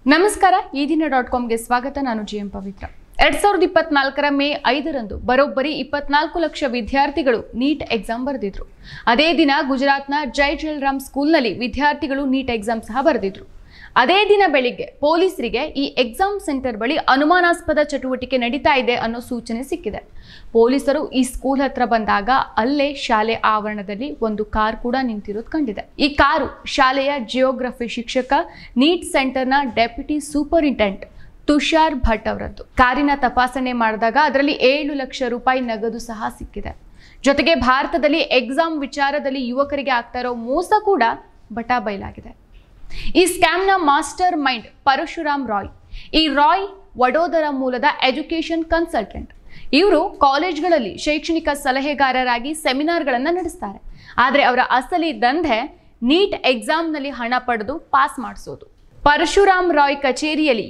ನಮಸ್ಕಾರ ಈ ದಿನ.comಗೆ ಸ್ವಾಗತ. ನಾನು ಜಿಎಂ ಪವಿತ್ರ. 2024 ಮೇ 5ರಂದು ಬರೋಬ್ಬರಿ 24 ಲಕ್ಷ ವಿದ್ಯಾರ್ಥಿಗಳು ನೀಟ್ ಎಕ್ಸಾಮ್ ಬರೆದಿದ್ರು. ಅದೇ ದಿನ ಗುಜರಾತ್ನ ಜೈ ಜೈಲ್ರಾಮ್ ಸ್ಕೂಲ್ನಲ್ಲಿ ವಿದ್ಯಾರ್ಥಿಗಳು ನೀಟ್ ಎಕ್ಸಾಮ್ ಸಹ ಬರೆದಿದ್ರು. ಅದೇ ದಿನ ಬೆಳಿಗ್ಗೆ ಪೊಲೀಸರಿಗೆ ಈ ಎಕ್ಸಾಮ್ ಸೆಂಟರ್ ಬಳಿ ಅನುಮಾನಾಸ್ಪದ ಚಟುವಟಿಕೆ ನಡೀತಾ ಇದೆ ಅನ್ನೋ ಸೂಚನೆ ಸಿಕ್ಕಿದೆ. ಪೊಲೀಸರು ಈ ಸ್ಕೂಲ್ ಹತ್ರ ಬಂದಾಗ ಅಲ್ಲೇ ಶಾಲೆ ಆವರಣದಲ್ಲಿ ಒಂದು ಕಾರ್ ಕೂಡ ನಿಂತಿರೋದು ಕಂಡಿದೆ. ಈ ಕಾರು ಶಾಲೆಯ ಜಿಯೋಗ್ರಫಿ ಶಿಕ್ಷಕ, ನೀಟ್ ಸೆಂಟರ್ನ ಡೆಪ್ಯೂಟಿ ಸೂಪರಿಂಟೆಂಡೆಂಟ್ ತುಷಾರ್ ಭಟ್ ಅವರದ್ದು. ಕಾರಿನ ತಪಾಸಣೆ ಮಾಡಿದಾಗ ಅದರಲ್ಲಿ 7 ಲಕ್ಷ ರೂಪಾಯಿ ನಗದು ಸಹ ಸಿಕ್ಕಿದೆ. ಜೊತೆಗೆ ಭಾರತದಲ್ಲಿ ಎಕ್ಸಾಮ್ ವಿಚಾರದಲ್ಲಿ ಯುವಕರಿಗೆ ಆಗ್ತಾ ಇರೋ ಮೋಸ ಕೂಡ ಬಟಾಬೈಲಾಗಿದೆ. ಈ ಸ್ಕ್ಯಾಮ್ನ ಮಾಸ್ಟರ್ ಮೈಂಡ್ ಪರಶುರಾಮ್ ರಾಯ್. ಈ ರಾಯ್ ವಡೋದರ ಮೂಲದ ಎಜುಕೇಷನ್ ಕನ್ಸಲ್ಟೆಂಟ್. ಇವರು ಕಾಲೇಜ್ಗಳಲ್ಲಿ ಶೈಕ್ಷಣಿಕ ಸಲಹೆಗಾರರಾಗಿ ಸೆಮಿನಾರ್ಗಳನ್ನು ನಡೆಸ್ತಾರೆ. ಆದರೆ ಅವರ ಅಸಲಿ ದಂಧೆ ನೀಟ್ ಎಕ್ಸಾಮ್ನಲ್ಲಿ ಹಣ ಪಡೆದು ಪಾಸ್ ಮಾಡಿಸೋದು. ಪರಶುರಾಮ್ ರಾಯ್ ಕಚೇರಿಯಲ್ಲಿ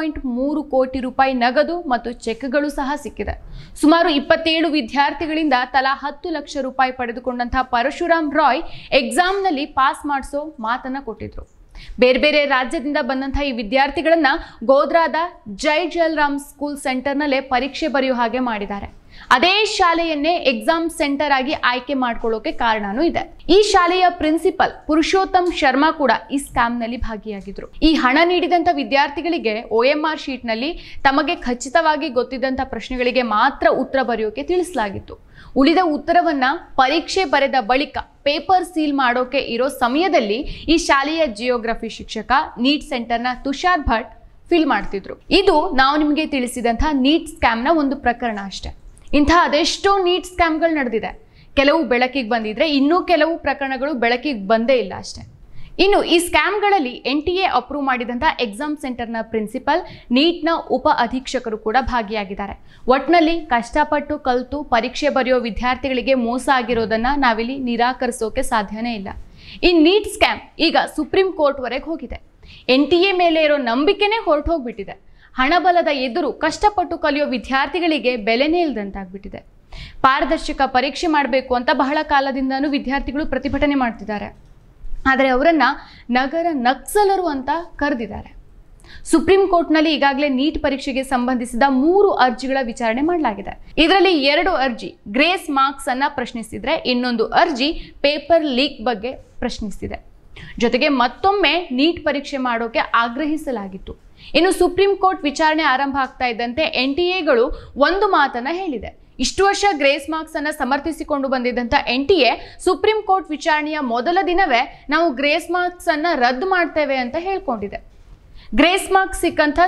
2.3 ಕೋಟಿ ರೂಪಾಯಿ ನಗದು ಮತ್ತು ಚೆಕ್ಗಳು ಸಹ ಸಿಕ್ಕಿದೆ. ಸುಮಾರು 27 ವಿದ್ಯಾರ್ಥಿಗಳಿಂದ ತಲಾ 10 ಲಕ್ಷ ರೂಪಾಯಿ ಪಡೆದುಕೊಂಡಂತಹ ಪರಶುರಾಮ್ ರಾಯ್ ಎಕ್ಸಾಮ್ನಲ್ಲಿ ಪಾಸ್ ಮಾಡಿಸೋ ಮಾತನ್ನ ಕೊಟ್ಟಿದ್ರು. ಬೇರೆ ಬೇರೆ ರಾಜ್ಯದಿಂದ ಬಂದಂತಹ ಈ ವಿದ್ಯಾರ್ಥಿಗಳನ್ನ ಗೋಧ್ರಾದ ಜೈ ಜೈಲ್ರಾಮ್ ಸ್ಕೂಲ್ ಸೆಂಟರ್ನಲ್ಲೇ ಪರೀಕ್ಷೆ ಬರೆಯೋ ಹಾಗೆ ಮಾಡಿದ್ದಾರೆ. ಅದೇ ಶಾಲೆಯನ್ನೇ ಎಕ್ಸಾಮ್ ಸೆಂಟರ್ ಆಗಿ ಆಯ್ಕೆ ಮಾಡ್ಕೊಳ್ಳೋಕೆ ಕಾರಣನೂ ಇದೆ. ಈ ಶಾಲೆಯ ಪ್ರಿನ್ಸಿಪಲ್ ಪುರುಷೋತ್ತಮ್ ಶರ್ಮಾ ಕೂಡ ಈ ಸ್ಕ್ಯಾಮ್ನಲ್ಲಿ ಭಾಗಿಯಾಗಿದ್ರು. ಈ ಹಣ ನೀಡಿದಂತ ವಿದ್ಯಾರ್ಥಿಗಳಿಗೆ OMR ಶೀಟ್ ನಲ್ಲಿ ತಮಗೆ ಖಚಿತವಾಗಿ ಗೊತ್ತಿದ್ದಂತ ಪ್ರಶ್ನೆಗಳಿಗೆ ಮಾತ್ರ ಉತ್ತರ ಬರೆಯೋಕೆ ತಿಳಿಸಲಾಗಿತ್ತು. ಉಳಿದ ಉತ್ತರವನ್ನ ಪರೀಕ್ಷೆ ಬರೆದ ಬಳಿಕ ಪೇಪರ್ ಸೀಲ್ ಮಾಡೋಕೆ ಇರೋ ಸಮಯದಲ್ಲಿ ಈ ಶಾಲೆಯ ಜಿಯೋಗ್ರಫಿ ಶಿಕ್ಷಕ, ನೀಟ್ ಸೆಂಟರ್ನ ತುಷಾರ್ ಭಟ್ ಫಿಲ್ ಮಾಡ್ತಿದ್ರು. ಇದು ನಾವು ನಿಮಗೆ ತಿಳಿಸಿದಂತಹ ನೀಟ್ ಸ್ಕ್ಯಾಮ್ನ ಒಂದು ಪ್ರಕರಣ ಅಷ್ಟೇ. ಇಂತಹ ಅದೆಷ್ಟೋ ನೀಟ್ ಸ್ಕ್ಯಾಮ್ಗಳು ನಡೆದಿದೆ. ಕೆಲವು ಬೆಳಕಿಗೆ ಬಂದಿದ್ರೆ ಇನ್ನೂ ಕೆಲವು ಪ್ರಕರಣಗಳು ಬೆಳಕಿಗೆ ಬಂದೇ ಇಲ್ಲ ಅಷ್ಟೇ. ಇನ್ನು ಈ ಸ್ಕ್ಯಾಮ್ಗಳಲ್ಲಿ NTA ಅಪ್ರೂವ್ ಮಾಡಿದಂಥ ಎಕ್ಸಾಮ್ ಸೆಂಟರ್ನ ಪ್ರಿನ್ಸಿಪಲ್, ನೀಟ್ನ ಉಪ ಅಧೀಕ್ಷಕರು ಕೂಡ ಭಾಗಿಯಾಗಿದ್ದಾರೆ. ಒಟ್ನಲ್ಲಿ ಕಷ್ಟಪಟ್ಟು ಕಲಿತು ಪರೀಕ್ಷೆ ಬರೆಯೋ ವಿದ್ಯಾರ್ಥಿಗಳಿಗೆ ಮೋಸ ಆಗಿರೋದನ್ನ ನಾವಿಲ್ಲಿ ನಿರಾಕರಿಸೋಕೆ ಸಾಧ್ಯನೇ ಇಲ್ಲ. ಈ ನೀಟ್ ಸ್ಕ್ಯಾಮ್ ಈಗ ಸುಪ್ರೀಂ ಕೋರ್ಟ್ವರೆಗೆ ಹೋಗಿದೆ. NTA ಮೇಲೆ ಇರೋ ನಂಬಿಕೆನೇ ಹೊರಟು ಹೋಗ್ಬಿಟ್ಟಿದೆ. ಹಣಬಲದ ಎದುರು ಕಷ್ಟಪಟ್ಟು ಕಲಿಯೋ ವಿದ್ಯಾರ್ಥಿಗಳಿಗೆ ಬೆಲೆನೇ ಇಲ್ಲದಂತಾಗ್ಬಿಟ್ಟಿದೆ. ಪಾರದರ್ಶಕ ಪರೀಕ್ಷೆ ಮಾಡಬೇಕು ಅಂತ ಬಹಳ ಕಾಲದಿಂದನೂ ವಿದ್ಯಾರ್ಥಿಗಳು ಪ್ರತಿಭಟನೆ ಮಾಡ್ತಿದ್ದಾರೆ. ಆದರೆ ಅವರನ್ನ ನಗರ ನಕ್ಸಲರು ಅಂತ ಕರೆದಿದ್ದಾರೆ. ಸುಪ್ರೀಂ ಕೋರ್ಟ್ನಲ್ಲಿ ಈಗಾಗಲೇ ನೀಟ್ ಪರೀಕ್ಷೆಗೆ ಸಂಬಂಧಿಸಿದ 3 ಅರ್ಜಿಗಳ ವಿಚಾರಣೆ ಮಾಡಲಾಗಿದೆ. ಇದರಲ್ಲಿ 2 ಅರ್ಜಿ ಗ್ರೇಸ್ ಮಾರ್ಕ್ಸ್ ಅನ್ನ ಪ್ರಶ್ನಿಸಿದ್ರೆ, ಇನ್ನೊಂದು ಅರ್ಜಿ ಪೇಪರ್ ಲೀಕ್ ಬಗ್ಗೆ ಪ್ರಶ್ನಿಸಿದೆ. ಜೊತೆಗೆ ಮತ್ತೊಮ್ಮೆ ನೀಟ್ ಪರೀಕ್ಷೆ ಮಾಡೋಕೆ ಆಗ್ರಹಿಸಲಾಗಿತ್ತು. ಇನ್ನು ಸುಪ್ರೀಂ ಕೋರ್ಟ್ ವಿಚಾರಣೆ ಆರಂಭ ಆಗ್ತಾ ಇದ್ದಂತೆ NTAಗಳು ಒಂದು ಮಾತನ್ನ ಹೇಳಿದೆ. ಇಷ್ಟು ವರ್ಷ ಗ್ರೇಸ್ ಮಾರ್ಕ್ಸ್ ಅನ್ನ ಸಮರ್ಥಿಸಿಕೊಂಡು ಬಂದಿದ್ದಂತ NTA ಸುಪ್ರೀಂ ಕೋರ್ಟ್ ವಿಚಾರಣೆಯ ಮೊದಲ ದಿನವೇ ನಾವು ಗ್ರೇಸ್ ಮಾರ್ಕ್ಸ್ ಅನ್ನ ರದ್ದು ಮಾಡ್ತೇವೆ ಅಂತ ಹೇಳ್ಕೊಂಡಿದೆ. ಗ್ರೇಸ್ ಮಾರ್ಕ್ಸ್ ಸಿಕ್ಕಂತ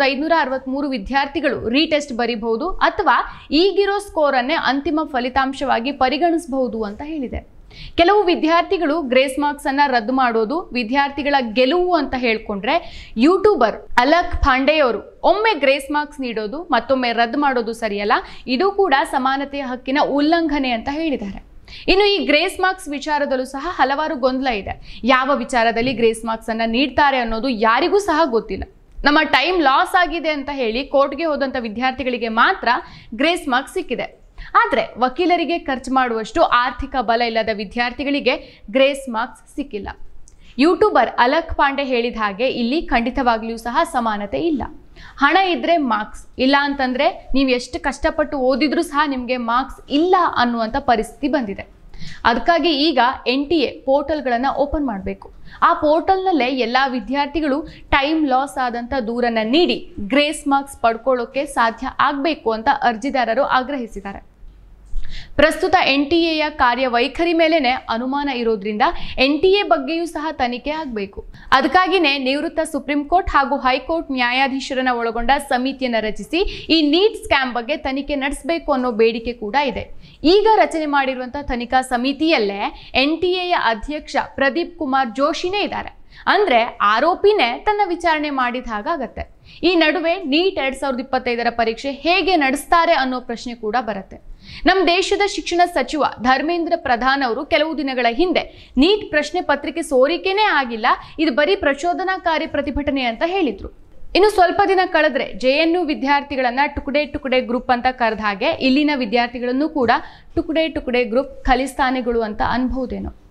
1563 ವಿದ್ಯಾರ್ಥಿಗಳು ರೀಟೆಸ್ಟ್ ಬರೀಬಹುದು ಅಥವಾ ಈಗಿರೋ ಸ್ಕೋರ್ ಅನ್ನೇ ಅಂತಿಮ ಫಲಿತಾಂಶವಾಗಿ ಪರಿಗಣಿಸಬಹುದು ಅಂತ ಹೇಳಿದೆ. ಕೆಲವು ವಿದ್ಯಾರ್ಥಿಗಳು ಗ್ರೇಸ್ ಮಾರ್ಕ್ಸ್ ಅನ್ನ ರದ್ದು ಮಾಡೋದು ವಿದ್ಯಾರ್ಥಿಗಳ ಗೆಲುವು ಅಂತ ಹೇಳ್ಕೊಂಡ್ರೆ, ಯೂಟ್ಯೂಬರ್ ಅಲಕ್ ಪಾಂಡೆ ಅವರು ಒಮ್ಮೆ ಗ್ರೇಸ್ ಮಾರ್ಕ್ಸ್ ನೀಡೋದು ಮತ್ತೊಮ್ಮೆ ರದ್ದು ಮಾಡೋದು ಸರಿಯಲ್ಲ, ಇದು ಕೂಡ ಸಮಾನತೆಯ ಹಕ್ಕಿನ ಉಲ್ಲಂಘನೆ ಅಂತ ಹೇಳಿದ್ದಾರೆ. ಇನ್ನು ಈ ಗ್ರೇಸ್ ಮಾರ್ಕ್ಸ್ ವಿಚಾರದಲ್ಲೂ ಸಹ ಹಲವಾರು ಗೊಂದಲ ಇದೆ. ಯಾವ ವಿಚಾರದಲ್ಲಿ ಗ್ರೇಸ್ ಮಾರ್ಕ್ಸ್ ಅನ್ನ ನೀಡ್ತಾರೆ ಅನ್ನೋದು ಯಾರಿಗೂ ಸಹ ಗೊತ್ತಿಲ್ಲ. ನಮ್ಮ ಟೈಮ್ ಲಾಸ್ ಆಗಿದೆ ಅಂತ ಹೇಳಿ ಕೋರ್ಟ್ಗೆ ಹೋದಂತ ವಿದ್ಯಾರ್ಥಿಗಳಿಗೆ ಮಾತ್ರ ಗ್ರೇಸ್ ಮಾರ್ಕ್ಸ್ ಸಿಕ್ಕಿದೆ. ಆದರೆ ವಕೀಲರಿಗೆ ಖರ್ಚು ಮಾಡುವಷ್ಟು ಆರ್ಥಿಕ ಬಲ ಇಲ್ಲದ ವಿದ್ಯಾರ್ಥಿಗಳಿಗೆ ಗ್ರೇಸ್ ಮಾರ್ಕ್ಸ್ ಸಿಕ್ಕಿಲ್ಲ. ಯೂಟ್ಯೂಬರ್ ಅಲಕ್ ಪಾಂಡೆ ಹೇಳಿದ ಹಾಗೆ ಇಲ್ಲಿ ಖಂಡಿತವಾಗ್ಲೂ ಸಹ ಸಮಾನತೆ ಇಲ್ಲ. ಹಣ ಇದ್ರೆ ಮಾರ್ಕ್ಸ್, ಇಲ್ಲ ಅಂತಂದ್ರೆ ನೀವು ಎಷ್ಟು ಕಷ್ಟಪಟ್ಟು ಓದಿದ್ರೂ ಸಹ ನಿಮಗೆ ಮಾರ್ಕ್ಸ್ ಇಲ್ಲ ಅನ್ನುವಂಥ ಪರಿಸ್ಥಿತಿ ಬಂದಿದೆ. ಅದಕ್ಕಾಗಿ ಈಗ NTA ಪೋರ್ಟಲ್ಗಳನ್ನು ಓಪನ್ ಮಾಡಬೇಕು. ಆ ಪೋರ್ಟಲ್ನಲ್ಲೇ ಎಲ್ಲ ವಿದ್ಯಾರ್ಥಿಗಳು ಟೈಮ್ ಲಾಸ್ ಆದಂಥ ದೂರನ್ನ ನೀಡಿ ಗ್ರೇಸ್ ಮಾರ್ಕ್ಸ್ ಪಡ್ಕೊಳ್ಳೋಕೆ ಸಾಧ್ಯ ಆಗಬೇಕು ಅಂತ ಅರ್ಜಿದಾರರು ಆಗ್ರಹಿಸಿದ್ದಾರೆ. ಪ್ರಸ್ತುತ NTAಯ ಕಾರ್ಯವೈಖರಿ ಮೇಲೇನೆ ಅನುಮಾನ ಇರೋದ್ರಿಂದ NTA ಬಗ್ಗೆಯೂ ಸಹ ತನಿಖೆ ಆಗಬೇಕು. ಅದಕ್ಕಾಗಿನೇ ನಿವೃತ್ತ ಸುಪ್ರೀಂ ಕೋರ್ಟ್ ಹಾಗೂ ಹೈಕೋರ್ಟ್ ನ್ಯಾಯಾಧೀಶರನ್ನ ಒಳಗೊಂಡ ಸಮಿತಿಯನ್ನು ರಚಿಸಿ ಈ ನೀಟ್ ಸ್ಕ್ಯಾಮ್ ಬಗ್ಗೆ ತನಿಖೆ ನಡೆಸಬೇಕು ಅನ್ನೋ ಬೇಡಿಕೆ ಕೂಡ ಇದೆ. ಈಗ ರಚನೆ ಮಾಡಿರುವಂತಹ ತನಿಖಾ ಸಮಿತಿಯಲ್ಲೇ NTAಯ ಅಧ್ಯಕ್ಷ ಪ್ರದೀಪ್ ಕುಮಾರ್ ಜೋಶಿನೇ ಇದ್ದಾರೆ. ಅಂದ್ರೆ ಆರೋಪಿನೇ ತನ್ನ ವಿಚಾರಣೆ ಮಾಡಿದ ಹಾಗಾಗತ್ತೆ. ಈ ನಡುವೆ ನೀಟ್ 2025ರ ಪರೀಕ್ಷೆ ಹೇಗೆ ನಡೆಸ್ತಾರೆ ಅನ್ನೋ ಪ್ರಶ್ನೆ ಕೂಡ ಬರುತ್ತೆ. ನಮ್ಮ ದೇಶದ ಶಿಕ್ಷಣ ಸಚಿವ ಧರ್ಮೇಂದ್ರ ಪ್ರಧಾನ್ ಅವರು ಕೆಲವು ದಿನಗಳ ಹಿಂದೆ ನೀಟ್ ಪ್ರಶ್ನೆ ಪತ್ರಿಕೆ ಸೋರಿಕೆನೇ ಆಗಿಲ್ಲ, ಇದು ಬರೀ ಪ್ರಚೋದನಾಕಾರಿ ಪ್ರತಿಭಟನೆ ಅಂತ ಹೇಳಿದ್ರು. ಇನ್ನು ಸ್ವಲ್ಪ ದಿನ ಕಳೆದ್ರೆ JNU ವಿದ್ಯಾರ್ಥಿಗಳನ್ನ ಟುಕಡೆ ಗ್ರೂಪ್ ಅಂತ ಕರೆದ ಹಾಗೆ ಇಲ್ಲಿನ ವಿದ್ಯಾರ್ಥಿಗಳನ್ನು ಕೂಡ ಟುಕಡೆ ಗ್ರೂಪ್ ಖಲಿಸ್ತಾನಿಗಳು ಅಂತ ಅನ್ಬಹುದೇನೋ.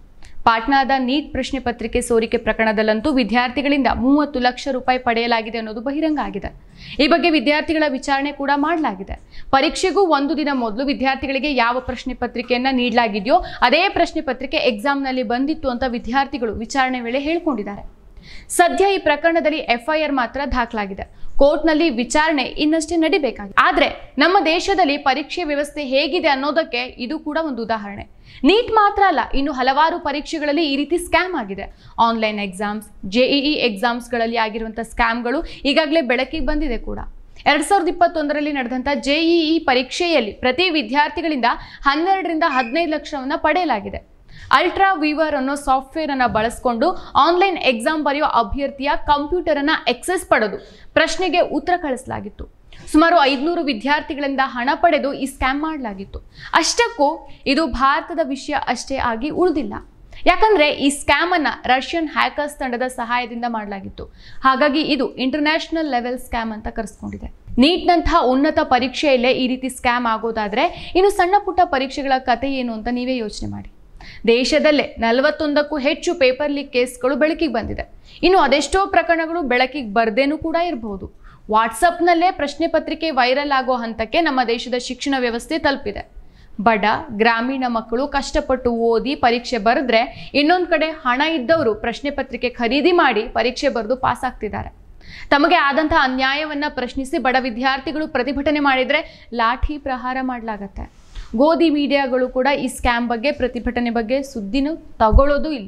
ಪಾಟ್ನಾದ ನೀಟ್ ಪ್ರಶ್ನೆ ಪತ್ರಿಕೆ ಸೋರಿಕೆ ಪ್ರಕರಣದಲ್ಲಂತೂ ವಿದ್ಯಾರ್ಥಿಗಳಿಂದ 30 ಲಕ್ಷ ರೂಪಾಯಿ ಪಡೆಯಲಾಗಿದೆ ಅನ್ನೋದು ಬಹಿರಂಗ ಆಗಿದೆ. ಈ ಬಗ್ಗೆ ವಿದ್ಯಾರ್ಥಿಗಳ ವಿಚಾರಣೆ ಕೂಡ ಮಾಡಲಾಗಿದೆ. ಪರೀಕ್ಷೆಗೂ ಒಂದು ದಿನ ಮೊದಲು ವಿದ್ಯಾರ್ಥಿಗಳಿಗೆ ಯಾವ ಪ್ರಶ್ನೆ ಪತ್ರಿಕೆಯನ್ನ ನೀಡಲಾಗಿದೆಯೋ ಅದೇ ಪ್ರಶ್ನೆ ಪತ್ರಿಕೆ ಎಕ್ಸಾಮ್ನಲ್ಲಿ ಬಂದಿತ್ತು ಅಂತ ವಿದ್ಯಾರ್ಥಿಗಳು ವಿಚಾರಣೆ ವೇಳೆ ಹೇಳಿಕೊಂಡಿದ್ದಾರೆ. ಸದ್ಯ ಈ ಪ್ರಕರಣದಲ್ಲಿ FIR ಮಾತ್ರ ದಾಖಲಾಗಿದೆ. ಕೋರ್ಟ್ನಲ್ಲಿ ವಿಚಾರಣೆ ಇನ್ನಷ್ಟೇ ನಡಿಬೇಕಾಗಿದೆ. ಆದ್ರೆ ನಮ್ಮ ದೇಶದಲ್ಲಿ ಪರೀಕ್ಷೆ ವ್ಯವಸ್ಥೆ ಹೇಗಿದೆ ಅನ್ನೋದಕ್ಕೆ ಇದು ಕೂಡ ಒಂದು ಉದಾಹರಣೆ. ನೀಟ್ ಮಾತ್ರ ಅಲ್ಲ, ಇನ್ನು ಹಲವಾರು ಪರೀಕ್ಷೆಗಳಲ್ಲಿ ಈ ರೀತಿ ಸ್ಕ್ಯಾಮ್ ಆಗಿದೆ. ಆನ್ಲೈನ್ ಎಕ್ಸಾಮ್ಸ್, JEE ಎಕ್ಸಾಮ್ಸ್ಗಳಲ್ಲಿ ಆಗಿರುವಂತಹ ಸ್ಕ್ಯಾಮ್ಗಳು ಈಗಾಗಲೇ ಬೆಳಕಿಗೆ ಬಂದಿದೆ ಕೂಡ. 2021ರಲ್ಲಿ ನಡೆದಂಥ JEE ಪರೀಕ್ಷೆಯಲ್ಲಿ ಪ್ರತಿ ವಿದ್ಯಾರ್ಥಿಗಳಿಂದ 12 ರಿಂದ 15 ಲಕ್ಷವನ್ನ ಪಡೆಯಲಾಗಿದೆ. ಅಲ್ಟ್ರಾ ವೀವರ್ ಅನ್ನೋ ಸಾಫ್ಟ್ವೇರ್ ಅನ್ನ ಬಳಸಿಕೊಂಡು ಆನ್ಲೈನ್ ಎಕ್ಸಾಮ್ ಬರೆಯೋ ಅಭ್ಯರ್ಥಿಯ ಕಂಪ್ಯೂಟರ್ ಅನ್ನ ಎಕ್ಸೆಸ್ ಪಡೆದು ಪ್ರಶ್ನೆಗೆ ಉತ್ತರ ಕಳಿಸಲಾಗಿತ್ತು. ಸುಮಾರು 500 ವಿದ್ಯಾರ್ಥಿಗಳಿಂದ ಹಣ ಪಡೆದು ಈ ಸ್ಕ್ಯಾಮ್ ಮಾಡಲಾಗಿತ್ತು. ಅಷ್ಟಕ್ಕೂ ಇದು ಭಾರತದ ವಿಷಯ ಅಷ್ಟೇ ಆಗಿ ಉಳಿದಿಲ್ಲ. ಯಾಕಂದ್ರೆ ಈ ಸ್ಕ್ಯಾಮ್ ಅನ್ನ ರಷ್ಯನ್ ಹ್ಯಾಕರ್ಸ್ ತಂಡದ ಸಹಾಯದಿಂದ ಮಾಡಲಾಗಿತ್ತು. ಹಾಗಾಗಿ ಇದು ಇಂಟರ್ನ್ಯಾಷನಲ್ ಲೆವೆಲ್ ಸ್ಕ್ಯಾಮ್ ಅಂತ ಕರೆಸ್ಕೊಂಡಿದೆ. ನೀಟ್ನಂತಹ ಉನ್ನತ ಪರೀಕ್ಷೆಯಲ್ಲೇ ಈ ರೀತಿ ಸ್ಕ್ಯಾಮ್ ಆಗೋದಾದ್ರೆ ಇನ್ನು ಸಣ್ಣ ಪುಟ್ಟ ಪರೀಕ್ಷೆಗಳ ಕತೆ ಏನು ಅಂತ ನೀವೇ ಯೋಚನೆ ಮಾಡಿ. ದೇಶದಲ್ಲೇ 41ಕ್ಕೂ ಹೆಚ್ಚು ಪೇಪರ್ ಲೀಕ್ ಕೇಸ್ಗಳು ಬೆಳಕಿಗೆ ಬಂದಿದೆ. ಇನ್ನು ಅದೆಷ್ಟೋ ಪ್ರಕರಣಗಳು ಬೆಳಕಿಗೆ ಬರ್ದೇನೂ ಕೂಡ ಇರಬಹುದು. ವಾಟ್ಸಪ್ನಲ್ಲೇ ಪ್ರಶ್ನೆ ಪತ್ರಿಕೆ ವೈರಲ್ ಆಗೋ ಹಂತಕ್ಕೆ ನಮ್ಮ ದೇಶದ ಶಿಕ್ಷಣ ವ್ಯವಸ್ಥೆ ತಲುಪಿದೆ. ಬಡ ಗ್ರಾಮೀಣ ಮಕ್ಕಳು ಕಷ್ಟಪಟ್ಟು ಓದಿ ಪರೀಕ್ಷೆ ಬರೆದ್ರೆ ಇನ್ನೊಂದು ಕಡೆ ಹಣ ಇದ್ದವರು ಪ್ರಶ್ನೆ ಪತ್ರಿಕೆ ಖರೀದಿ ಮಾಡಿ ಪರೀಕ್ಷೆ ಬರೆದು ಪಾಸ್ ಆಗ್ತಿದ್ದಾರೆ. ತಮಗೆ ಆದಂತಹ ಅನ್ಯಾಯವನ್ನ ಪ್ರಶ್ನಿಸಿ ಬಡ ವಿದ್ಯಾರ್ಥಿಗಳು ಪ್ರತಿಭಟನೆ ಮಾಡಿದ್ರೆ ಲಾಠಿ ಪ್ರಹಾರ ಮಾಡಲಾಗತ್ತೆ. ಗೋಧಿ ಮೀಡಿಯಾಗಳು ಕೂಡ ಈ ಸ್ಕ್ಯಾಮ್ ಬಗ್ಗೆ ಪ್ರತಿಭಟನೆ ಬಗ್ಗೆ ಸುದ್ದಿನೂ ತಗೊಳ್ಳೋದು ಇಲ್ಲ.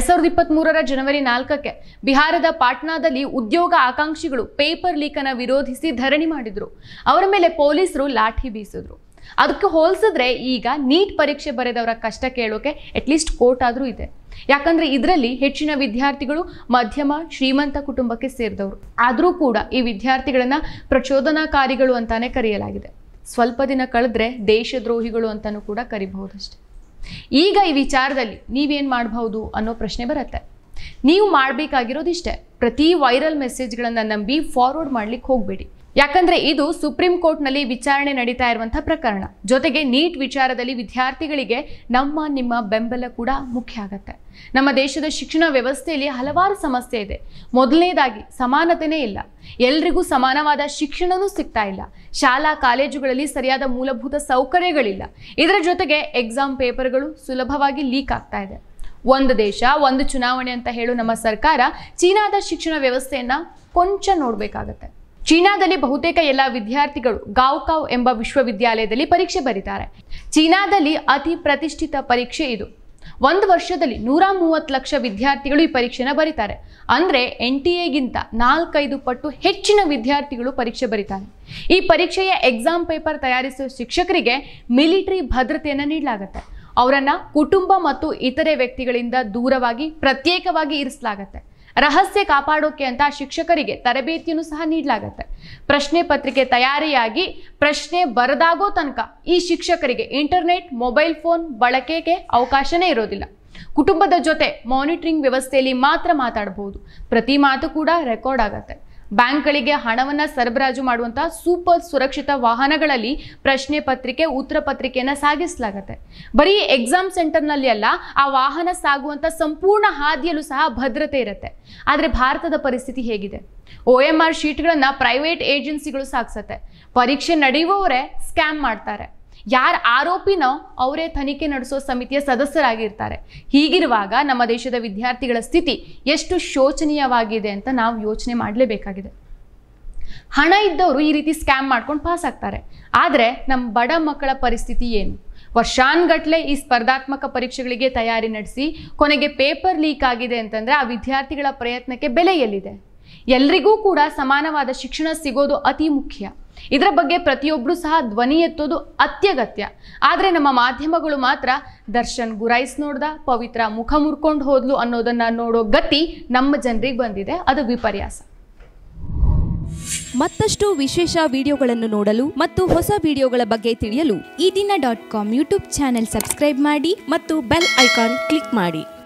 2023ರ ಜನವರಿ 4ಕ್ಕೆ ಬಿಹಾರದ ಪಾಟ್ನಾದಲ್ಲಿ ಉದ್ಯೋಗ ಆಕಾಂಕ್ಷಿಗಳು ಪೇಪರ್ ಲೀಕ್ ಅನ್ನ ವಿರೋಧಿಸಿ ಧರಣಿ ಮಾಡಿದ್ರು. ಅವರ ಮೇಲೆ ಪೊಲೀಸರು ಲಾಠಿ ಬೀಸಿದ್ರು. ಅದಕ್ಕೆ ಹೋಲಿಸಿದ್ರೆ ಈಗ ನೀಟ್ ಪರೀಕ್ಷೆ ಬರೆದವರ ಕಷ್ಟ ಕೇಳೋಕೆ ಅಟ್ಲೀಸ್ಟ್ ಕೋರ್ಟ್ ಆದ್ರೂ ಇದೆ. ಯಾಕಂದ್ರೆ ಇದರಲ್ಲಿ ಹೆಚ್ಚಿನ ವಿದ್ಯಾರ್ಥಿಗಳು ಮಧ್ಯಮ ಶ್ರೀಮಂತ ಕುಟುಂಬಕ್ಕೆ ಸೇರಿದವರು. ಆದ್ರೂ ಕೂಡ ಈ ವಿದ್ಯಾರ್ಥಿಗಳನ್ನ ಪ್ರಚೋದನಾಕಾರಿಗಳು ಅಂತಾನೆ ಕರೆಯಲಾಗಿದೆ. ಸ್ವಲ್ಪ ದಿನ ಕಳೆದ್ರೆ ದೇಶದ್ರೋಹಿಗಳು ಅಂತಾನೂ ಕೂಡ ಕರಿಬಹುದಷ್ಟೆ. ಈಗ ಈ ವಿಚಾರದಲ್ಲಿ ನೀವೇನ್ ಮಾಡಬಹುದು ಅನ್ನೋ ಪ್ರಶ್ನೆ ಬರುತ್ತೆ. ನೀವು ಮಾಡಬೇಕಾಗಿರೋದಿಷ್ಟೇ, ಪ್ರತಿ ವೈರಲ್ ಮೆಸೇಜ್ಗಳನ್ನ ನಂಬಿ ಫಾರ್ವರ್ಡ್ ಮಾಡ್ಲಿಕ್ಕೆ ಹೋಗ್ಬೇಡಿ. ಯಾಕಂದ್ರೆ ಇದು ಸುಪ್ರೀಂ ಕೋರ್ಟ್ನಲ್ಲಿ ವಿಚಾರಣೆ ನಡೀತಾ ಇರುವಂತಹ ಪ್ರಕರಣ. ಜೊತೆಗೆ ನೀಟ್ ವಿಚಾರದಲ್ಲಿ ವಿದ್ಯಾರ್ಥಿಗಳಿಗೆ ನಿಮ್ಮ ಬೆಂಬಲ ಕೂಡ ಮುಖ್ಯ ಆಗತ್ತೆ. ನಮ್ಮ ದೇಶದ ಶಿಕ್ಷಣ ವ್ಯವಸ್ಥೆಯಲ್ಲಿ ಹಲವಾರು ಸಮಸ್ಯೆ ಇದೆ. ಮೊದಲನೇದಾಗಿ ಸಮಾನತೆನೇ ಇಲ್ಲ. ಎಲ್ರಿಗೂ ಸಮಾನವಾದ ಶಿಕ್ಷಣನೂ ಸಿಗ್ತಾ ಇಲ್ಲ. ಶಾಲಾ ಕಾಲೇಜುಗಳಲ್ಲಿ ಸರಿಯಾದ ಮೂಲಭೂತ ಸೌಕರ್ಯಗಳಿಲ್ಲ. ಇದರ ಜೊತೆಗೆ ಎಕ್ಸಾಮ್ ಪೇಪರ್ಗಳು ಸುಲಭವಾಗಿ ಲೀಕ್ ಆಗ್ತಾ ಇದೆ. ಒಂದು ದೇಶ ಒಂದು ಚುನಾವಣೆ ಅಂತ ಹೇಳು ನಮ್ಮ ಸರ್ಕಾರ ಚೀನಾದ ಶಿಕ್ಷಣ ವ್ಯವಸ್ಥೆಯನ್ನ ಕೊಂಚ ನೋಡ್ಬೇಕಾಗತ್ತೆ. ಚೀನಾದಲ್ಲಿ ಬಹುತೇಕ ಎಲ್ಲ ವಿದ್ಯಾರ್ಥಿಗಳು ಗಾವ್ಕಾವ್ ಎಂಬ ವಿಶ್ವವಿದ್ಯಾಲಯದಲ್ಲಿ ಪರೀಕ್ಷೆ ಬರೀತಾರೆ. ಚೀನಾದಲ್ಲಿ ಅತಿ ಪ್ರತಿಷ್ಠಿತ ಪರೀಕ್ಷೆ ಇದು. ಒಂದು ವರ್ಷದಲ್ಲಿ 130 ಲಕ್ಷ ವಿದ್ಯಾರ್ಥಿಗಳು ಈ ಪರೀಕ್ಷೆನ ಬರೀತಾರೆ. ಅಂದ್ರೆ NTA ಗಿಂತ 4-5 ಪಟ್ಟು ಹೆಚ್ಚಿನ ವಿದ್ಯಾರ್ಥಿಗಳು ಪರೀಕ್ಷೆ ಬರೀತಾರೆ. ಈ ಪರೀಕ್ಷೆಯ ಎಕ್ಸಾಮ್ ಪೇಪರ್ ತಯಾರಿಸುವ ಶಿಕ್ಷಕರಿಗೆ ಮಿಲಿಟರಿ ಭದ್ರತೆಯನ್ನು ನೀಡಲಾಗುತ್ತೆ. ಅವರನ್ನ ಕುಟುಂಬ ಮತ್ತು ಇತರೆ ವ್ಯಕ್ತಿಗಳಿಂದ ದೂರವಾಗಿ ಪ್ರತ್ಯೇಕವಾಗಿ ಇರಿಸಲಾಗುತ್ತೆ. ರಹಸ್ಯ ಕಾಪಾಡೋಕೆ ಅಂತ ಶಿಕ್ಷಕರಿಗೆ ತರಬೇತಿಯನ್ನು ಸಹ ನೀಡಲಾಗುತ್ತೆ. ಪ್ರಶ್ನೆ ಪತ್ರಿಕೆ ತಯಾರಿಯಾಗಿ ಪ್ರಶ್ನೆ ಬರದಾಗೋ ತನಕ ಈ ಶಿಕ್ಷಕರಿಗೆ ಇಂಟರ್ನೆಟ್, ಮೊಬೈಲ್ ಫೋನ್ ಬಳಕೆಗೆ ಅವಕಾಶನೇ ಇರೋದಿಲ್ಲ. ಕುಟುಂಬದ ಜೊತೆ ಮಾನಿಟರಿಂಗ್ ವ್ಯವಸ್ಥೆಯಲ್ಲಿ ಮಾತ್ರ ಮಾತಾಡಬಹುದು. ಪ್ರತಿ ಮಾತು ಕೂಡ ರೆಕಾರ್ಡ್ ಆಗುತ್ತೆ. ಬ್ಯಾಂಕ್ಗಳಿಗೆ ಹಣವನ್ನ ಸರಬರಾಜು ಮಾಡುವಂತಹ ಸೂಪರ್ ಸುರಕ್ಷಿತ ವಾಹನಗಳಲ್ಲಿ ಪ್ರಶ್ನೆ ಪತ್ರಿಕೆ, ಉತ್ತರ ಪತ್ರಿಕೆಯನ್ನ ಸಾಗಿಸಲಾಗುತ್ತೆ. ಬರೀ ಎಕ್ಸಾಮ್ ಸೆಂಟರ್ನಲ್ಲಿ ಅಲ್ಲ, ಆ ವಾಹನ ಸಾಗುವಂತ ಸಂಪೂರ್ಣ ಹಾದಿಯಲ್ಲೂ ಸಹ ಭದ್ರತೆ ಇರುತ್ತೆ. ಆದ್ರೆ ಭಾರತದ ಪರಿಸ್ಥಿತಿ ಹೇಗಿದೆ? OMR ಶೀಟ್ಗಳನ್ನ ಪ್ರೈವೇಟ್ ಏಜೆನ್ಸಿಗಳು ಸಾಗಿಸುತ್ತೆ. ಪರೀಕ್ಷೆ ನಡೆಯುವವರೇ ಸ್ಕ್ಯಾಮ್ ಮಾಡ್ತಾರೆ. ಯಾರು ಆರೋಪಿನೋ ಅವರೇ ತನಿಖೆ ನಡೆಸೋ ಸಮಿತಿಯ ಸದಸ್ಯರಾಗಿರ್ತಾರೆ. ಹೀಗಿರುವಾಗ ನಮ್ಮ ದೇಶದ ವಿದ್ಯಾರ್ಥಿಗಳ ಸ್ಥಿತಿ ಎಷ್ಟು ಶೋಚನೀಯವಾಗಿದೆ ಅಂತ ನಾವು ಯೋಚನೆ ಮಾಡಲೇಬೇಕಾಗಿದೆ. ಹಣ ಇದ್ದವರು ಈ ರೀತಿ ಸ್ಕ್ಯಾಮ್ ಮಾಡ್ಕೊಂಡು ಪಾಸ್ ಆಗ್ತಾರೆ. ಆದರೆ ನಮ್ಮ ಬಡ ಮಕ್ಕಳ ಪರಿಸ್ಥಿತಿ ಏನು? ವರ್ಷಾನ್ಗಟ್ಲೆ ಈ ಸ್ಪರ್ಧಾತ್ಮಕ ಪರೀಕ್ಷೆಗಳಿಗೆ ತಯಾರಿ ನಡೆಸಿ ಕೊನೆಗೆ ಪೇಪರ್ ಲೀಕ್ ಆಗಿದೆ ಅಂತಂದ್ರೆ ಆ ವಿದ್ಯಾರ್ಥಿಗಳ ಪ್ರಯತ್ನಕ್ಕೆ ಬೆಲೆ ಎಲ್ಲಿದೆ? ಎಲ್ರಿಗೂ ಕೂಡ ಸಮಾನವಾದ ಶಿಕ್ಷಣ ಸಿಗೋದು ಅತಿ ಮುಖ್ಯ. ಇದರ ಬಗ್ಗೆ ಪ್ರತಿಯೊಬ್ಬರು ಸಹ ಧ್ವನಿ ಎತ್ತೋದು ಅತ್ಯಗತ್ಯ. ಆದರೆ ನಮ್ಮ ಮಾಧ್ಯಮಗಳು ಮಾತ್ರ ದರ್ಶನ್ ಗುರೈಸ್ ನೋಡ್ದ, ಪವಿತ್ರ ಮುಖ ಮುರ್ಕೊಂಡು ಹೋದ್ಲು ಅನ್ನೋದನ್ನ ನೋಡೋ ಗತಿ ನಮ್ಮ ಜನರಿಗೆ ಬಂದಿದೆ. ಅದು ವಿಪರ್ಯಾಸ. ಮತ್ತಷ್ಟು ವಿಶೇಷ ವಿಡಿಯೋಗಳನ್ನು ನೋಡಲು ಮತ್ತು ಹೊಸ ವಿಡಿಯೋಗಳ ಬಗ್ಗೆ ತಿಳಿಯಲು EDina.com ಯೂಟ್ಯೂಬ್ ಚಾನೆಲ್ ಸಬ್ಸ್ಕ್ರೈಬ್ ಮಾಡಿ ಮತ್ತು ಬೆಲ್ ಐಕಾನ್ ಕ್ಲಿಕ್ ಮಾಡಿ.